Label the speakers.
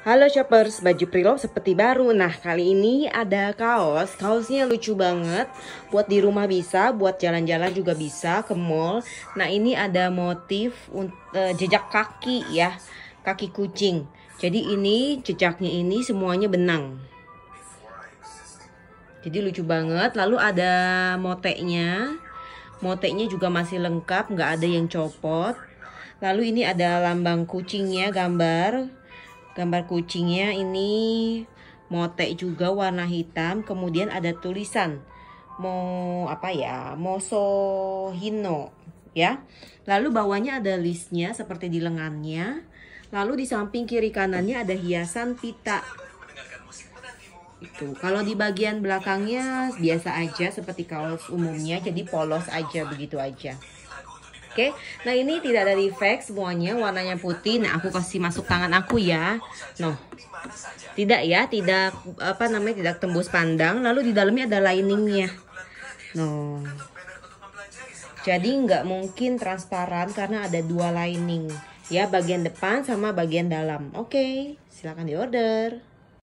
Speaker 1: Halo shoppers, baju preloved seperti baru. Nah, kali ini ada kaosnya lucu banget. Buat di rumah bisa, buat jalan-jalan juga bisa, ke mall. Nah, ini ada motif jejak kaki ya, kaki kucing. Jadi ini jejaknya ini semuanya benang. Jadi lucu banget. Lalu ada moteknya juga masih lengkap, nggak ada yang copot. Lalu ini ada lambang kucingnya, gambar kucingnya ini motek juga warna hitam. Kemudian ada tulisan Mosohino ya. Lalu bawahnya ada listnya seperti di lengannya. Lalu di samping kiri kanannya ada hiasan pita. Itu kalau di bagian belakangnya biasa aja seperti kaos umumnya, jadi polos aja, begitu aja. Oke, nah ini tidak ada defect, semuanya warnanya putih. Nah, aku kasih masuk tangan aku ya. Noh, tidak ya, tidak tidak tembus pandang. Lalu di dalamnya ada liningnya. Noh, jadi nggak mungkin transparan karena ada dua lining ya, bagian depan sama bagian dalam. Oke, silakan diorder.